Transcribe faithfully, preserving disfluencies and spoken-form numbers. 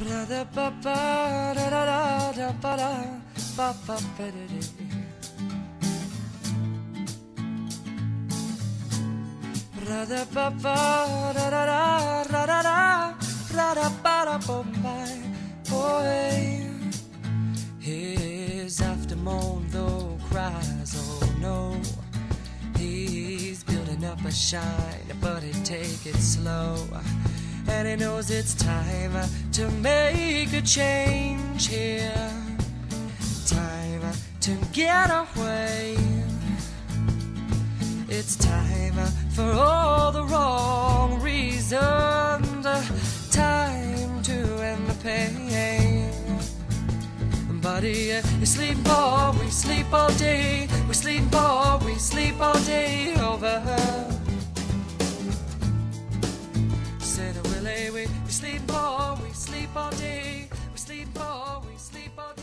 His aftermoon though cries, oh no. He's building up a shine, but he take it slow. And he knows it's time to make a change here. Time to get away. It's time for all the wrong reasons. Time to end the pain. Buddy, you sleep all, we sleep all day. We sleep all, we sleep all day over. Said Willie, we, we sleep all, we sleep all day. We sleep all, we sleep all day.